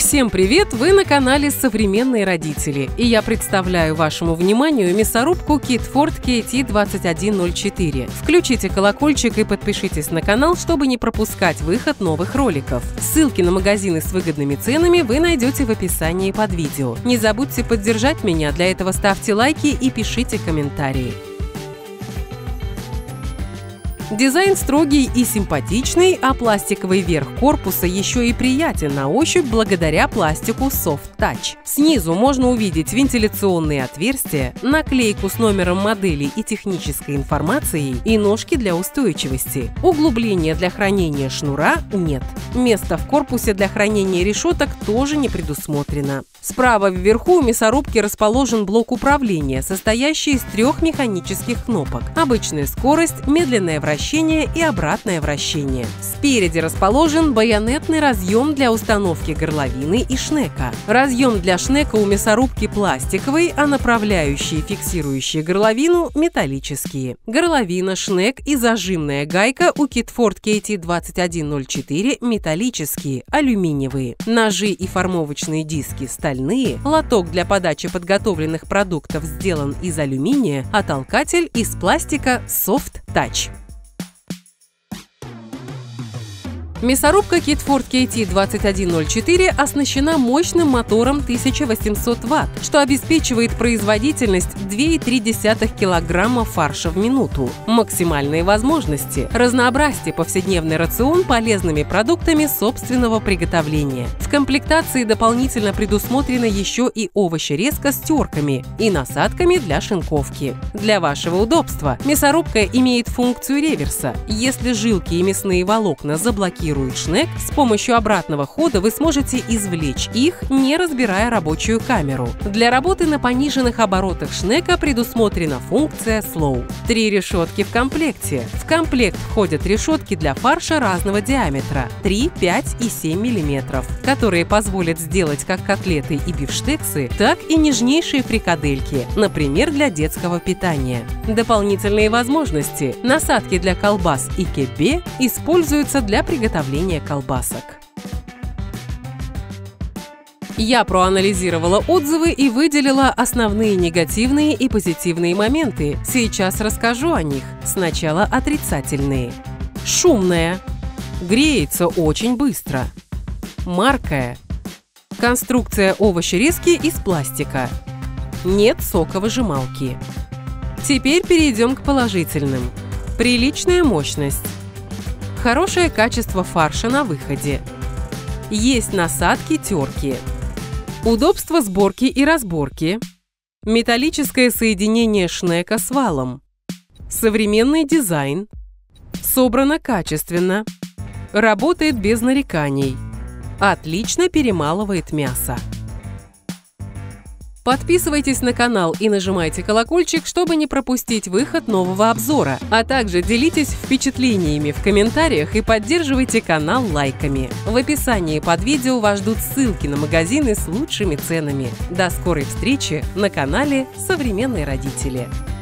Всем привет! Вы на канале «Современные родители», и я представляю вашему вниманию мясорубку Kitford KT2104. Включите колокольчик и подпишитесь на канал, чтобы не пропускать выход новых роликов. Ссылки на магазины с выгодными ценами вы найдете в описании под видео. Не забудьте поддержать меня, для этого ставьте лайки и пишите комментарии. Дизайн строгий и симпатичный, а пластиковый верх корпуса еще и приятен на ощупь благодаря пластику Soft Touch. Снизу можно увидеть вентиляционные отверстия, наклейку с номером модели и технической информацией и ножки для устойчивости. Углубления для хранения шнура нет. Места в корпусе для хранения решеток тоже не предусмотрено. Справа вверху у мясорубки расположен блок управления, состоящий из 3 механических кнопок: обычная скорость, медленное вращение и обратное вращение. Спереди расположен байонетный разъем для установки горловины и шнека. Разъем для шнека у мясорубки пластиковый, а направляющие, фиксирующие горловину, металлические. Горловина, шнек и зажимная гайка у Kitford KT2104 металлические, алюминиевые. Ножи и формовочные диски стальные. Лоток для подачи подготовленных продуктов сделан из алюминия, а толкатель из пластика Soft Touch. Мясорубка Kitford KT2104 оснащена мощным мотором 1800 Вт, что обеспечивает производительность 2,3 кг фарша в минуту. Максимальные возможности – разнообразьте повседневный рацион полезными продуктами собственного приготовления. В комплектации дополнительно предусмотрена еще и овощерезка с терками и насадками для шинковки. Для вашего удобства мясорубка имеет функцию реверса. Если жилки и мясные волокна заблокируют шнек, с помощью обратного хода вы сможете извлечь их, не разбирая рабочую камеру. Для работы на пониженных оборотах шнека предусмотрена функция Slow. 3 решетки в комплекте. В комплект входят решетки для фарша разного диаметра – 3, 5 и 7 мм, которые позволят сделать как котлеты и бифштексы, так и нежнейшие фрикадельки, например, для детского питания. Дополнительные возможности – насадки для колбас и кеббе используются для приготовления колбасок. Я проанализировала отзывы и выделила основные негативные и позитивные моменты. Сейчас расскажу о них. Сначала отрицательные. Шумная. Греется очень быстро. Маркая. Конструкция овощерезки из пластика. Нет соковыжималки. Теперь перейдем к положительным. Приличная мощность. Хорошее качество фарша на выходе. Есть насадки-терки. Удобство сборки и разборки. Металлическое соединение шнека с валом. Современный дизайн. Собрано качественно. Работает без нареканий. Отлично перемалывает мясо. Подписывайтесь на канал и нажимайте колокольчик, чтобы не пропустить выход нового обзора. А также делитесь впечатлениями в комментариях и поддерживайте канал лайками. В описании под видео вас ждут ссылки на магазины с лучшими ценами. До скорой встречи на канале «Современные родители».